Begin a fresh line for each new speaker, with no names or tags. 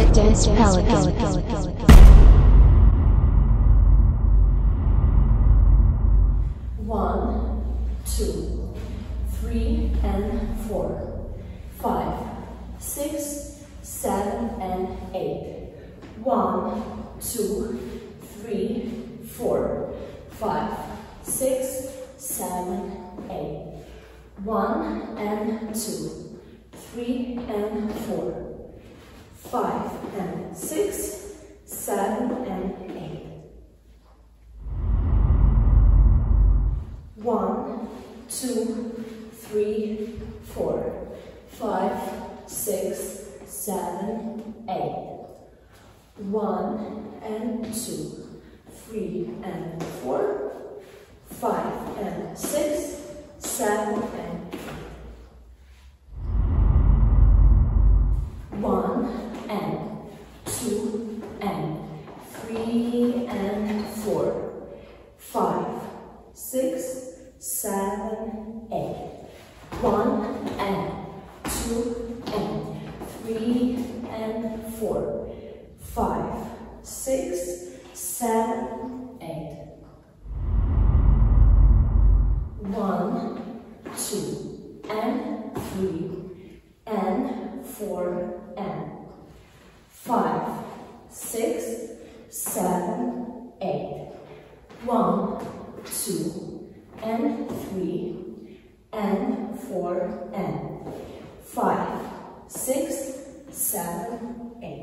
Dance Pelican.
1, 2, 3 and 4, 5, 6, 7 and 8. 1, 2, 3, 4, 5, 6, 7, 8. 1 and 2, 3 and 4, 5 and 6, 7 and 8. 1, 2, 3, 4, 5, 6, 7, 8. 1 and 2, 3 and 4, 5 and 6, 7 and 8. 1 and 2 and 3 and 4, 5, 6, 7, 8. 1 and 2 and 3 and 4, 5, 6, 7, 8. 1, 2 and 3 and 4 and 5, 6, 7, 8. 1, 2 and 3 and 4 and 5, 6, 7, 8.